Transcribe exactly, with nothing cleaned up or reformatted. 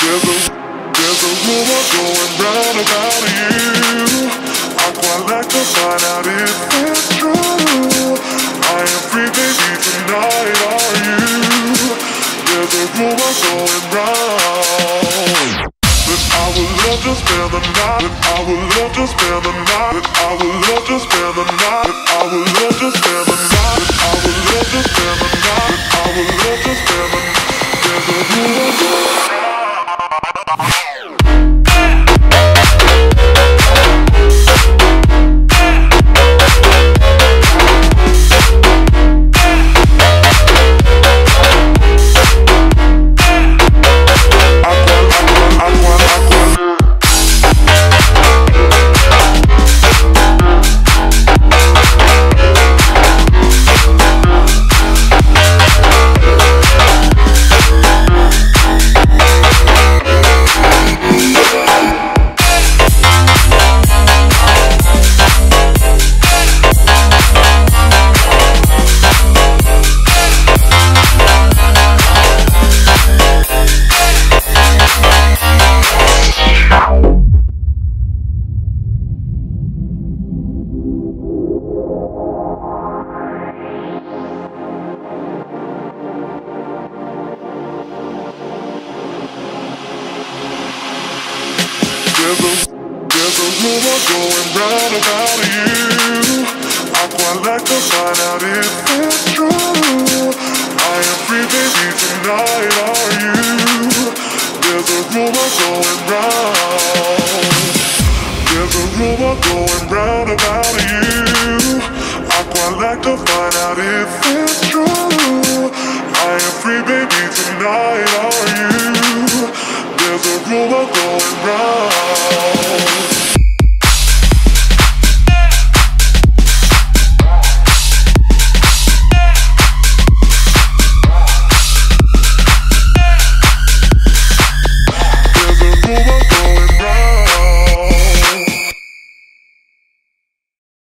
There's a, there's a rumor going round about you. I quite like to find out if it's true. I am free, baby, tonight, are you? There's a rumor going round that I would love to spend the night, that I would love to spend the night, that I would love to spend the night, that I would love to spend the night, that I would love to spend the night, that I would love to spend the night. There's a rumor going round. There's a, there's a rumor going round about you. I quite like to find out if it's true. I am free, baby, tonight, are you?